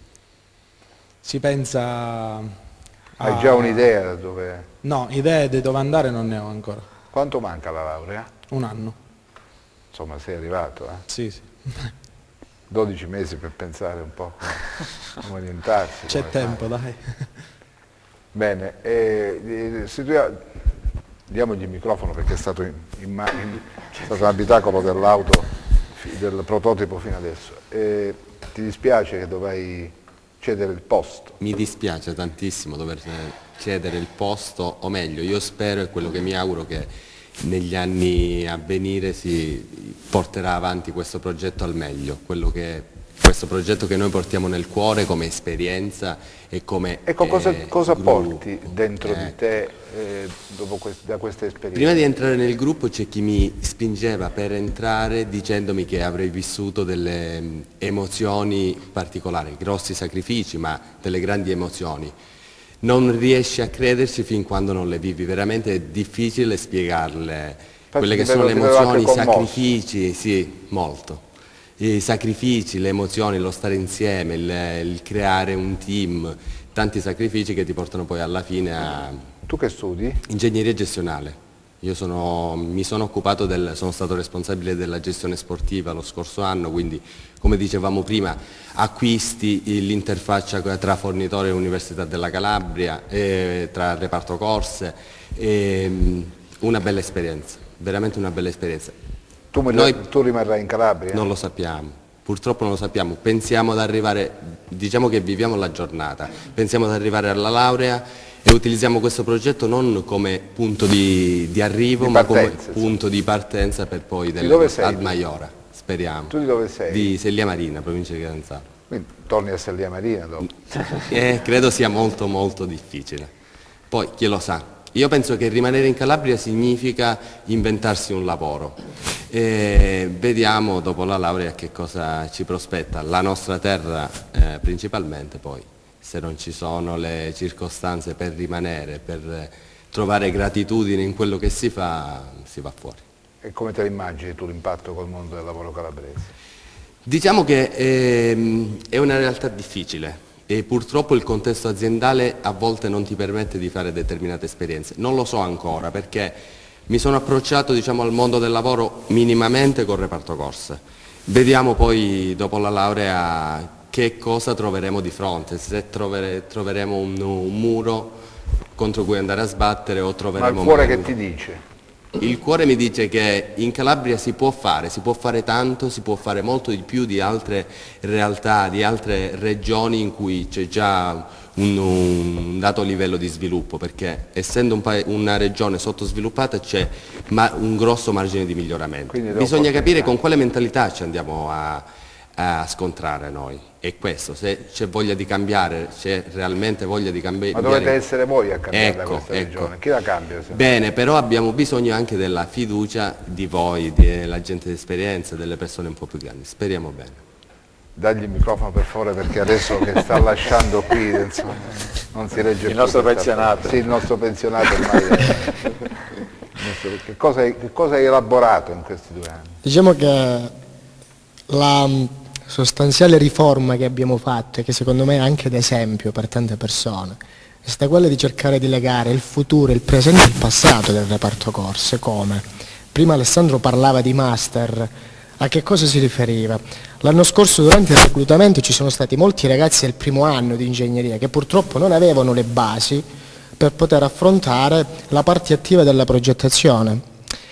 Si pensa a... Hai già un'idea da dove... No, idee di dove andare non ne ho ancora. Quanto manca la laurea? Un anno. Insomma, sei arrivato, eh? Sì, sì. dodici mesi per pensare un po' come, come orientarsi. C'è come tempo, fare. dai. Bene, eh, se tu, diamogli il microfono perché è stato, in, in, ma- in, è stato un abitacolo dell'auto, fi- del prototipo fino adesso. Eh, ti dispiace che dovrai cedere il posto? Mi dispiace tantissimo dover cedere il posto, o meglio, io spero e quello che mi auguro che negli anni a venire si porterà avanti questo progetto al meglio, quello che, questo progetto che noi portiamo nel cuore come esperienza e come Ecco, cosa, eh, cosa gruppo. porti dentro Eh. di te eh, dopo quest- da questa esperienza? Prima di entrare nel gruppo c'è chi mi spingeva per entrare dicendomi che avrei vissuto delle mh, emozioni particolari, grossi sacrifici, ma delle grandi emozioni. Non riesci a crederci fin quando non le vivi, veramente è difficile spiegarle. Quelle che ti sono vedo- le ti vedo anche emozioni, i commosso. sacrifici, sì, molto. I sacrifici, le emozioni, lo stare insieme, il, il creare un team, tanti sacrifici che ti portano poi alla fine a... Tu che studi? Ingegneria gestionale. Io sono, mi sono occupato del, sono stato responsabile della gestione sportiva lo scorso anno, quindi come dicevamo prima, acquisti, l'interfaccia tra fornitore e Università della Calabria, eh, tra reparto corse, eh, una bella esperienza, veramente una bella esperienza. Tu, me- Noi- tu rimarrai in Calabria? Non lo sappiamo, purtroppo non lo sappiamo, pensiamo ad arrivare, diciamo che viviamo la giornata, pensiamo ad arrivare alla laurea e utilizziamo questo progetto non come punto di, di arrivo, Di ma come partenza, punto di partenza per poi del, dove sei ad tu? Maiora, speriamo. Tu di dove sei? Di Sellia Marina, provincia di Catanzaro. Quindi torni a Sellia Marina dopo. Eh, credo sia molto molto difficile. Poi chi lo sa. Io penso che rimanere in Calabria significa inventarsi un lavoro. E vediamo dopo la laurea che cosa ci prospetta. La nostra terra eh, principalmente, poi se non ci sono le circostanze per rimanere, per trovare gratitudine in quello che si fa, si va fuori. E come te lo immagini tu l'impatto col mondo del lavoro calabrese? Diciamo che ehm, è una realtà difficile e purtroppo il contesto aziendale a volte non ti permette di fare determinate esperienze. Non lo so ancora perché mi sono approcciato, diciamo, al mondo del lavoro minimamente col reparto corse. Vediamo poi dopo la laurea che cosa troveremo di fronte, se trovere, troveremo un, un muro contro cui andare a sbattere o Ma troveremo... il cuore magari- che ti dice? Il cuore mi dice che in Calabria si può fare, si può fare tanto, si può fare molto di più di altre realtà, di altre regioni in cui c'è già un, un dato livello di sviluppo, perché essendo un pa- una regione sottosviluppata c'è ma- un grosso margine di miglioramento. Quindi le Bisogna capire opportunità. con quale mentalità ci andiamo a, a scontrare noi. E questo, se c'è voglia di cambiare, c'è realmente voglia di cambi- Ma cambiare... dovete essere voi a cambiare Ecco, questa ecco. regione. Chi la cambia? se no? Bene, però abbiamo bisogno anche della fiducia di voi, della gente di esperienza, delle persone un po' più grandi. Speriamo bene. Dagli il microfono per favore perché adesso che sta lasciando qui insomma, non si regge più. Il nostro questa- pensionato. Sì, il nostro pensionato ormai. è- che, cosa hai, che cosa hai elaborato in questi due anni? Diciamo che la sostanziale riforma che abbiamo fatto e che secondo me è anche d'esempio per tante persone è stata quella di cercare di legare il futuro, il presente e il passato del reparto corse. Come? Prima Alessandro parlava di master, a che cosa si riferiva? L'anno scorso durante il reclutamento ci sono stati molti ragazzi del primo anno di ingegneria che purtroppo non avevano le basi per poter affrontare la parte attiva della progettazione.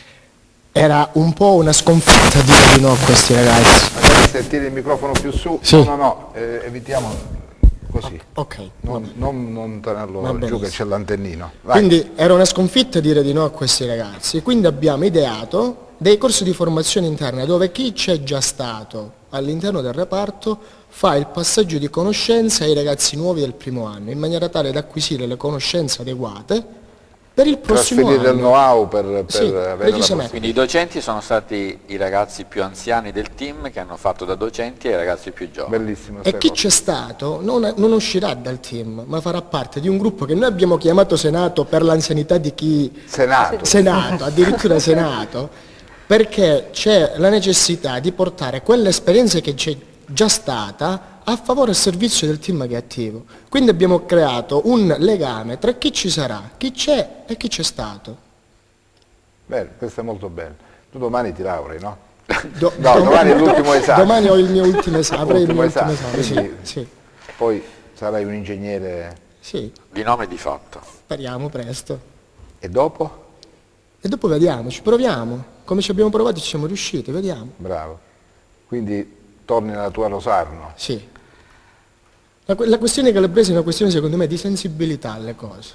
Era un po' una sconfitta dire di no a questi ragazzi. Magari se tiri il microfono più su, sì. no, no, no, eh, evitiamo così, ok, non, non, non tenerlo giù che c'è l'antennino. Quindi era una sconfitta dire di no a questi ragazzi, quindi abbiamo ideato dei corsi di formazione interna dove chi c'è già stato all'interno del reparto fa il passaggio di conoscenze ai ragazzi nuovi del primo anno, in maniera tale da acquisire le conoscenze adeguate per il prossimo trasferire anno. il know-how per, per sì, avere la possibilità. Quindi i docenti sono stati i ragazzi più anziani del team che hanno fatto da docenti ai ragazzi più giovani. Bellissimo. E chi c'è stato non, non uscirà dal team, ma farà parte di un gruppo che noi abbiamo chiamato Senato per l'anzianità di chi... Senato. Senato, addirittura Senato, perché c'è la necessità di portare quell'esperienza che c'è già stata a favore e servizio del team che è attivo. Quindi abbiamo creato un legame tra chi ci sarà, chi c'è e chi c'è stato. Bene, questo è molto bello. Tu domani ti laurei, no? Do, no, domani è l'ultimo esame. Domani ho il mio ultimo esame, avrei il mio ultimo esame, esame, sì, sì. Poi sarai un ingegnere... Sì. Di nome e di fatto. Speriamo presto. E dopo? E dopo vediamo, ci proviamo. Come ci abbiamo provato ci siamo riusciti, vediamo. Bravo. Quindi torni nella tua Rosarno. Sì. La, la questione calabrese è una questione secondo me di sensibilità alle cose.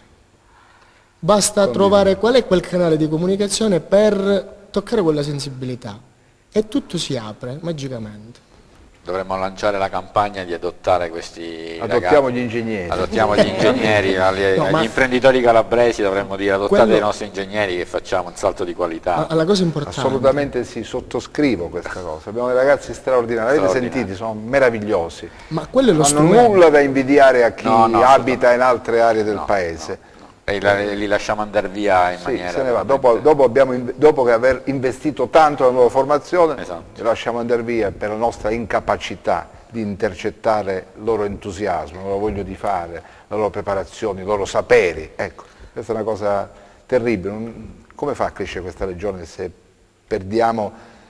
Basta Condivido. trovare qual è quel canale di comunicazione per toccare quella sensibilità e tutto si apre magicamente. Dovremmo lanciare la campagna di adottare questi Adottiamo ragazzi. gli ingegneri. Adottiamo gli ingegneri, agli, no, agli imprenditori calabresi dovremmo dire adottate quello... i nostri ingegneri che facciamo un salto di qualità. Ma la cosa importante. Assolutamente sì, sottoscrivo questa cosa. Abbiamo dei ragazzi straordinari, avete sentiti, sono meravigliosi. Ma quello è lo non hanno strumento. nulla da invidiare a chi no, no, abita in altre aree del no, paese. No. E la, li lasciamo andare via in sì, maniera... Se ne va. Dopo, dopo, abbiamo, dopo che aver investito tanto nella nuova formazione, esatto. li lasciamo andare via per la nostra incapacità di intercettare il loro entusiasmo, il loro voglia di fare, le loro preparazioni, i loro saperi. Ecco, questa è una cosa terribile. Come fa a crescere questa regione se perdiamo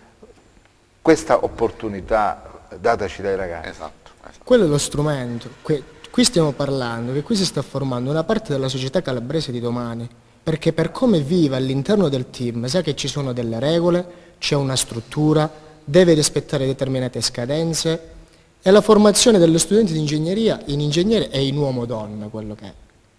questa opportunità dataci dai ragazzi? Esatto, esatto. Quello è lo strumento. Que Qui stiamo parlando che qui si sta formando una parte della società calabrese di domani, perché per come vive all'interno del team sa che ci sono delle regole, c'è una struttura, deve rispettare determinate scadenze e la formazione dello studente di ingegneria in ingegnere è in uomo-donna quello che è.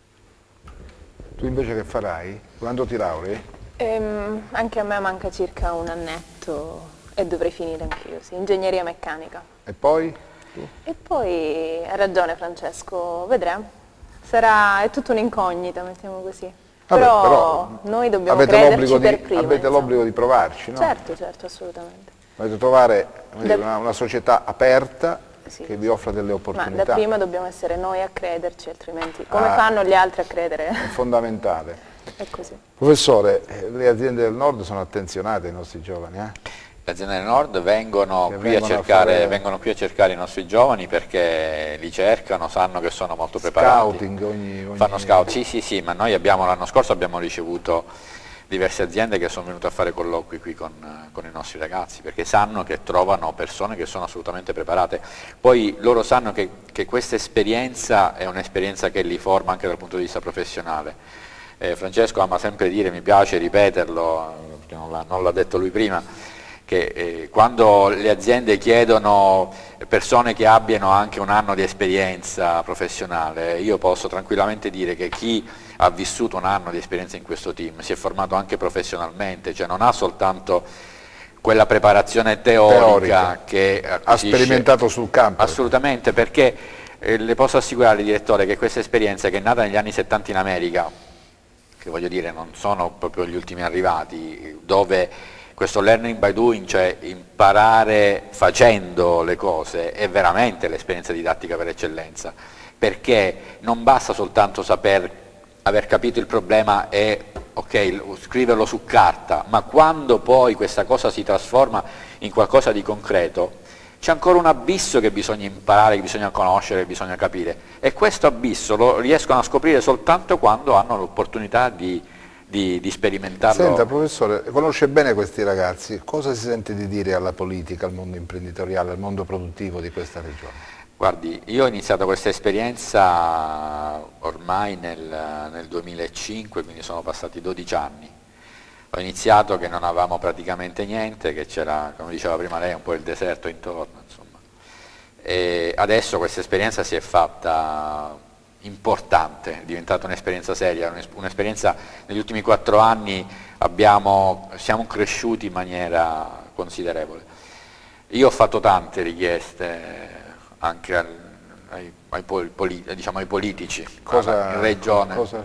Tu invece che farai? Quando ti laurei? Ehm, anche a me manca circa un annetto e dovrei finire anch'io, sì, ingegneria meccanica. E poi? E poi ha ragione Francesco, vedremo. Sarà, è tutta un'incognita, mettiamo così. Vabbè, però, però noi dobbiamo avete crederci per prima. Avete l'obbligo di provarci, no? Certo, certo, assolutamente. Dovete trovare Da... una, una società aperta sì, che vi offra delle opportunità. Ma da prima dobbiamo essere noi a crederci, altrimenti come ah, fanno gli altri a credere? È fondamentale. È così. Professore, le aziende del nord sono attenzionate ai nostri giovani, eh? Le aziende del nord vengono qui, vengono, a cercare, a fare... vengono qui a cercare i nostri giovani perché li cercano, sanno che sono molto preparati. Scouting ogni, ogni... Fanno scout, sì sì sì, ma noi abbiamo l'anno scorso abbiamo ricevuto diverse aziende che sono venute a fare colloqui qui con, con i nostri ragazzi perché sanno che trovano persone che sono assolutamente preparate. Poi loro sanno che, che questa esperienza è un'esperienza che li forma anche dal punto di vista professionale. Eh, Francesco ama sempre dire, mi piace ripeterlo, perché non l'ha detto lui prima, che eh, quando le aziende chiedono persone che abbiano anche un anno di esperienza professionale, io posso tranquillamente dire che chi ha vissuto un anno di esperienza in questo team si è formato anche professionalmente, cioè non ha soltanto quella preparazione teorica, teorica. che ha sperimentato sul campo. Assolutamente, perché eh, le posso assicurare, direttore, che questa esperienza che è nata negli anni settanta in America, che voglio dire non sono proprio gli ultimi arrivati, dove questo learning by doing, cioè imparare facendo le cose, è veramente l'esperienza didattica per eccellenza, perché non basta soltanto saper aver capito il problema e ok, scriverlo su carta, ma quando poi questa cosa si trasforma in qualcosa di concreto, c'è ancora un abisso che bisogna imparare, che bisogna conoscere, che bisogna capire, e questo abisso lo riescono a scoprire soltanto quando hanno l'opportunità di, di, di sperimentarlo. Senta, professore, conosce bene questi ragazzi, cosa si sente di dire alla politica, al mondo imprenditoriale, al mondo produttivo di questa regione? Guardi, io ho iniziato questa esperienza ormai nel, nel duemilacinque, quindi sono passati dodici anni. Ho iniziato che non avevamo praticamente niente, che c'era, come diceva prima lei, un po' il deserto intorno, insomma. E adesso questa esperienza si è fatta importante, è diventata un'esperienza seria, un'esperienza negli ultimi quattro anni abbiamo, siamo cresciuti in maniera considerevole. Io ho fatto tante richieste anche al, ai, ai, poli, diciamo, ai politici, cosa, in regione, cosa?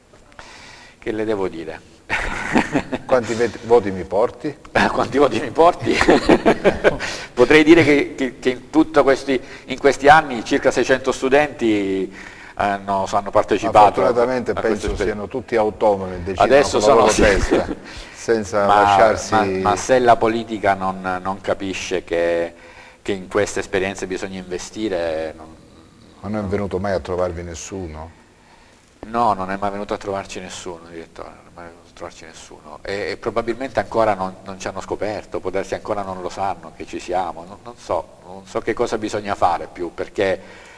Che le devo dire? Quanti voti mi porti? Quanti voti mi porti? Potrei dire che, che, che in, tutto questi, in questi anni circa seicento studenti hanno, hanno partecipato. Ma fortunatamente a, a penso siano tutti autonomi, decidono adesso con la loro sono testa, senza ma, lasciarsi... Ma, ma se la politica non, non capisce che, che in queste esperienze bisogna investire... Non, ma non è venuto mai a trovarvi nessuno? No, non è mai venuto a trovarci nessuno, direttore, non è mai venuto a trovarci nessuno e, e probabilmente ancora non, non ci hanno scoperto, può darsi ancora non lo sanno che ci siamo, non, non so, non so che cosa bisogna fare più perché...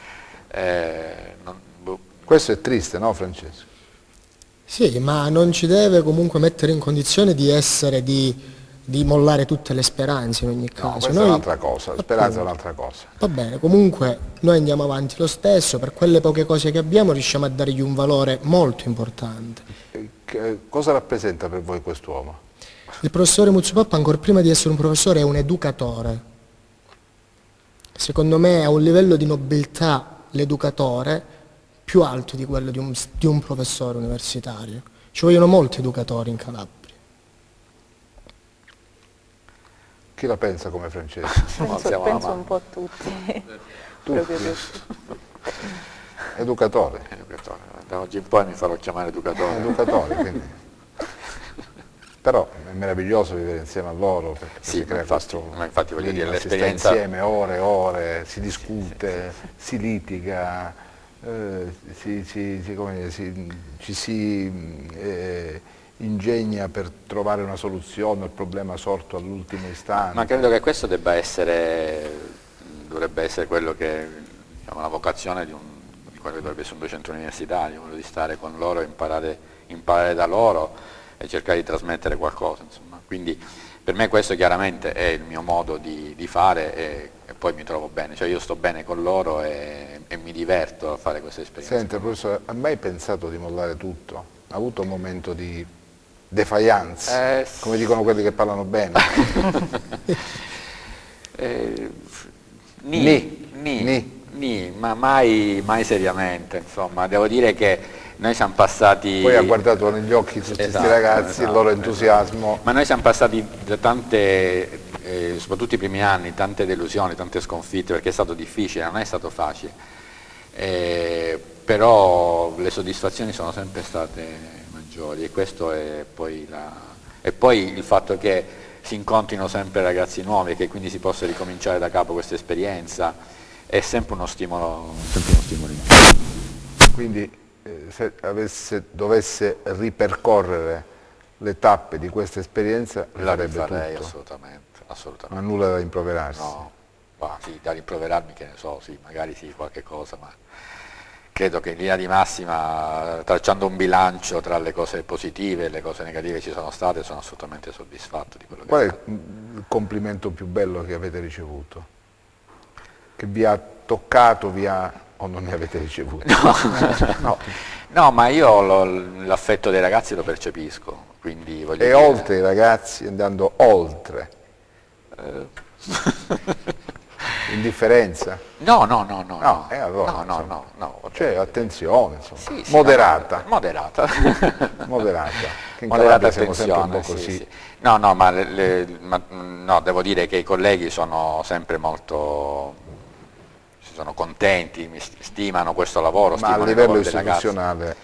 Eh, non, boh. Questo è triste, no Francesco? Sì, ma non ci deve comunque mettere in condizione di essere, di, di mollare tutte le speranze in ogni caso. No, questa noi, è un'altra cosa, la speranza è un'altra cosa. Va bene, comunque noi andiamo avanti lo stesso, per quelle poche cose che abbiamo riusciamo a dargli un valore molto importante. Che, cosa rappresenta per voi quest'uomo? Il professore Muzzupappa, ancora prima di essere un professore, è un educatore. Secondo me ha un livello di nobiltà l'educatore più alto di quello di un, di un professore universitario. Ci vogliono molti educatori in Calabria. Chi la pensa come Francesco? Penso, penso un po' tutti. Tutti. Educatore. Educatore. Da oggi in poi mi farò chiamare educatore. Educatore, quindi. Però è meraviglioso vivere insieme a loro, perché sì, si crea infatti, questo ma infatti voglio dire, clima, si sta l'esperienza... insieme ore e ore, si discute, si litiga, eh, si, si, si, come dire, si, ci si eh, ingegna per trovare una soluzione al problema sorto all'ultimo istante. Ma credo che questo debba essere, dovrebbe essere quello che, diciamo, la vocazione di, un, di quello che dovrebbe essere un docente universitario, quello di stare con loro, imparare, imparare da loro e cercare di trasmettere qualcosa, insomma. Quindi per me questo chiaramente è il mio modo di, di fare e, e poi mi trovo bene, cioè io sto bene con loro e, e mi diverto a fare queste esperienze. Senta professore, ha mai pensato di mollare tutto? Ha avuto un momento di defiance, eh, come dicono quelli che parlano bene? eh, ni, ni, ni, ni, ni, ma mai, mai seriamente, insomma, devo dire che noi siamo passati... Poi ha guardato negli occhi tutti questi esatto, ragazzi, esatto, il loro entusiasmo. Esatto. Ma noi siamo passati da tante, eh, soprattutto i primi anni, tante delusioni, tante sconfitte, perché è stato difficile, non è stato facile. Eh, però le soddisfazioni sono sempre state maggiori e questo è poi, la... e poi il fatto che si incontrino sempre ragazzi nuovi e che quindi si possa ricominciare da capo questa esperienza è sempre uno stimolo, sempre uno stimolo in più. Quindi se avesse, dovesse ripercorrere le tappe di questa esperienza, la farebbe rifarei tutto. assolutamente, assolutamente. Ma nulla da rimproverarsi. No, ma sì, da rimproverarmi che ne so, sì, magari sì, qualche cosa, ma credo che in linea di massima, tracciando un bilancio tra le cose positive e le cose negative che ci sono state, sono assolutamente soddisfatto di quello che Qual è fatto. il complimento più bello che avete ricevuto? Che vi ha toccato, vi ha... o non ne avete ricevuto? No, no. No, ma io l'affetto dei ragazzi lo percepisco, quindi voglio e dire... oltre i ragazzi, andando oltre? Eh. Indifferenza? No, no, no, no. No, e allora, no, no, insomma, no, no, no. Cioè, attenzione, insomma. Sì, sì, moderata. No, moderata. Moderata. Che in Moderata siamo sempre un po' attenzione, così. sì, sì. No, no, ma, le, le, ma no, devo dire che i colleghi sono sempre molto... sono contenti, mi stimano questo lavoro, ma a livello istituzionale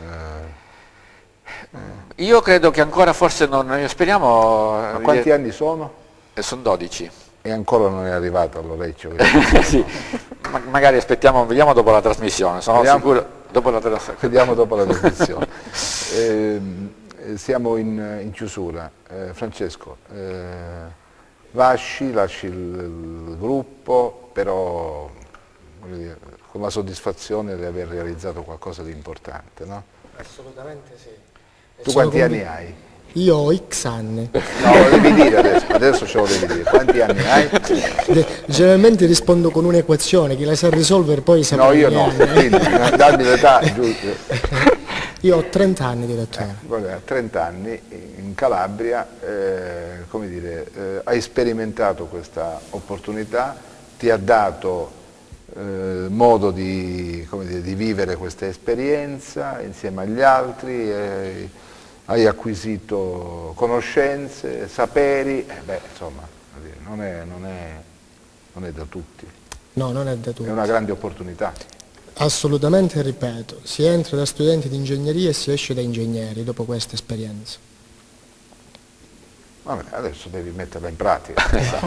eh, eh. Io credo che ancora forse non, speriamo... Ma quanti anni sono? Eh, sono dodici. E ancora non è arrivato all'orecchio. Sì, ma magari aspettiamo, vediamo dopo la trasmissione, sono vediamo, sicuro, dopo la trasmissione. Vediamo dopo la trasmissione. eh, siamo in, in chiusura. Eh, Francesco, eh, lasci, lasci il, il gruppo, però voglio dire, con la soddisfazione di aver realizzato qualcosa di importante, no? Assolutamente sì. Tu quanti anni hai? Io ho X anni. No, lo devi dire adesso, adesso ce lo devi dire. Quanti anni hai? Generalmente rispondo con un'equazione, chi la sa risolvere poi sa. No, io no, quindi dammi l'età giusto. Io ho trenta anni, direttore. Eh, trenta anni in Calabria, eh, come dire, eh, hai sperimentato questa opportunità, ti ha dato eh, modo di, come dire, di vivere questa esperienza insieme agli altri. Eh, hai acquisito conoscenze, saperi, eh beh, insomma, non è, non, è, non è da tutti. No, non è da tutti. È una grande opportunità. Assolutamente, ripeto, si entra da studenti di ingegneria e si esce da ingegneri dopo questa esperienza. Vabbè, adesso devi metterla in pratica.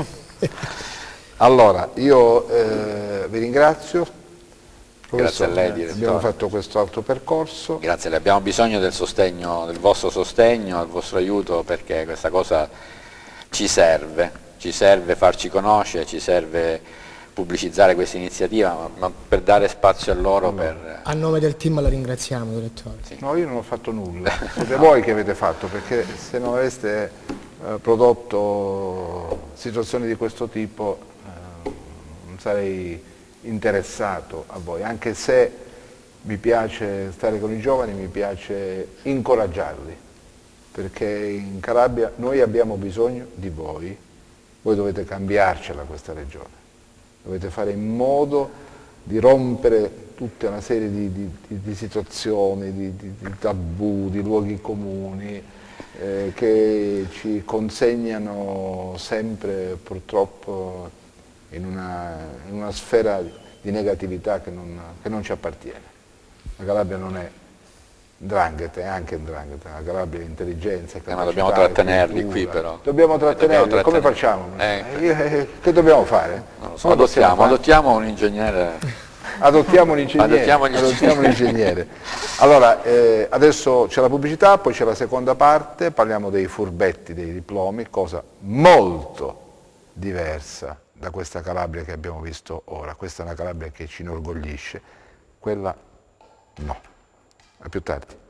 Allora, io eh, vi ringrazio. Grazie a lei, direttore. Abbiamo fatto questo alto percorso. Grazie a lei, abbiamo bisogno del sostegno, del vostro sostegno, del vostro aiuto, perché questa cosa ci serve, ci serve farci conoscere, ci serve pubblicizzare questa iniziativa, ma, ma per dare spazio a loro. Allora, per... A nome del team la ringraziamo, direttore. Sì. No, io non ho fatto nulla, siete voi che avete fatto, perché se non aveste eh, prodotto situazioni di questo tipo eh, non sarei interessato a voi, anche se mi piace stare con i giovani, mi piace incoraggiarli, perché in Calabria noi abbiamo bisogno di voi, voi dovete cambiarcela questa regione, dovete fare in modo di rompere tutta una serie di, di, di, di situazioni, di, di, di tabù, di luoghi comuni eh, che ci consegnano sempre purtroppo In una, in una sfera di negatività che non, che non ci appartiene. La Calabria non è 'ndrangheta, è anche 'ndrangheta, la Calabria è intelligenza, eh, ma dobbiamo trattenerli qui però. Dobbiamo trattenerli, dobbiamo come facciamo? Eh. Eh, che dobbiamo fare? Non lo so, adottiamo, adottiamo un ingegnere. Adottiamo un ingegnere. Adottiamo adottiamo un ingegnere. Allora, eh, adesso c'è la pubblicità, poi c'è la seconda parte, parliamo dei furbetti, dei diplomi, cosa molto diversa da questa Calabria che abbiamo visto ora. Questa è una Calabria che ci inorgoglisce, quella no. A più tardi.